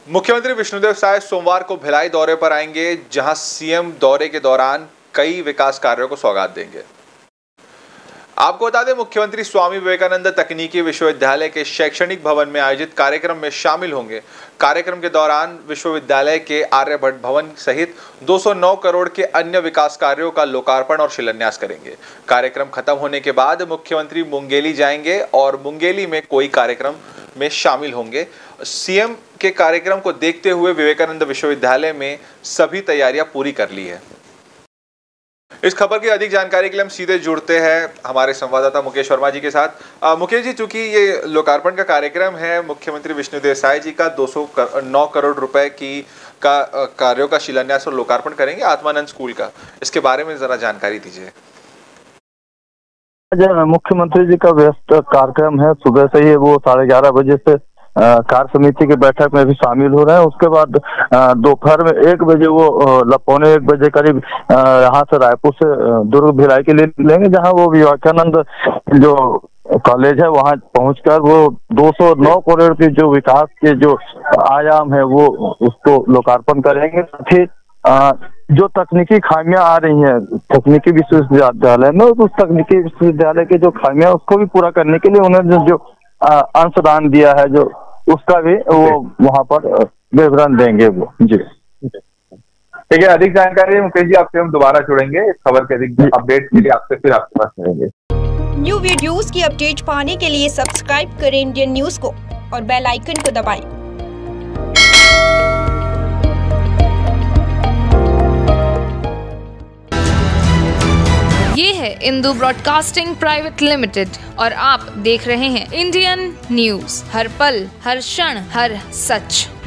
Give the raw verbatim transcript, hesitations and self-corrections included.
मुख्यमंत्री विष्णुदेव साय सोमवार को भिलाई दौरे पर आएंगे, जहां सीएम दौरे के दौरान कई विकास कार्यों को सौगात देंगे। आपको बता दें, मुख्यमंत्री स्वामी विवेकानंद तकनीकी विश्वविद्यालय के शैक्षणिक भवन में आयोजित कार्यक्रम में शामिल होंगे। कार्यक्रम के दौरान विश्वविद्यालय के आर्यभट्ट भवन सहित दो सौ नौ करोड़ के अन्य विकास कार्यों का लोकार्पण और शिलान्यास करेंगे। कार्यक्रम खत्म होने के बाद मुख्यमंत्री मुंगेली जाएंगे और मुंगेली में कोई कार्यक्रम में शामिल होंगे। सीएम के कार्यक्रम को देखते हुए विवेकानंद विश्वविद्यालय में सभी तैयारियां पूरी कर ली है। इस खबर की अधिक जानकारी के लिए हम सीधे जुड़ते हैं हमारे संवाददाता मुकेश वर्मा जी के साथ। मुकेश जी, चूंकि ये लोकार्पण का कार्यक्रम है मुख्यमंत्री विष्णुदेव साय जी का दो सौ नौ करोड़ रुपए की का कार्यों का शिलान्यास और लोकार्पण करेंगे आत्मानंद स्कूल का, इसके बारे में जरा जानकारी दीजिए। मुख्यमंत्री जी का व्यस्त कार्यक्रम है, सुबह से ही वो साढ़े ग्यारह बजे से कार्य समिति की बैठक में भी शामिल हो रहे हैं। उसके बाद दोपहर में एक बजे वो पौने एक बजे करीब यहाँ से रायपुर से दुर्ग भिलाई के लिए निकलेंगे, जहाँ वो विवेकानंद जो कॉलेज है वहाँ पहुंचकर वो दो सौ नौ करोड़ के जो विकास के जो आयाम है वो उसको लोकार्पण करेंगे। साथ ही जो तकनीकी खामियां आ रही हैं तकनीकी विश्वविद्यालय में, उस तकनीकी विश्वविद्यालय के जो खामियां उसको भी पूरा करने के लिए उन्होंने जो अंशदान दिया है जो उसका भी वो वहाँ पर विवरण देंगे वो। जी ठीक है, अधिक जानकारी मुकेश जी आपसे हम दोबारा जुड़ेंगे इस खबर के अधिक अपडेट के लिए, आपसे फिर आपके पास रहेंगे। न्यू वीडियोस की अपडेट पाने के लिए सब्सक्राइब करें इंडियन न्यूज को और बेल आइकन को दबाएं। ये है इंदू ब्रॉडकास्टिंग प्राइवेट लिमिटेड और आप देख रहे हैं इंडियन न्यूज, हर पल हर क्षण हर सच।